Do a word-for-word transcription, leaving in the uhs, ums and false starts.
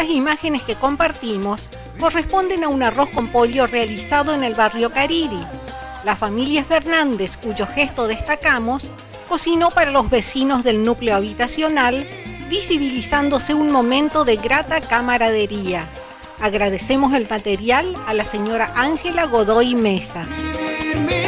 Las imágenes que compartimos corresponden a un arroz con pollo realizado en el barrio Cariri. La familia Fernández, cuyo gesto destacamos, cocinó para los vecinos del núcleo habitacional, visibilizándose un momento de grata camaradería. Agradecemos el material a la señora Ángela Godoy Mesa.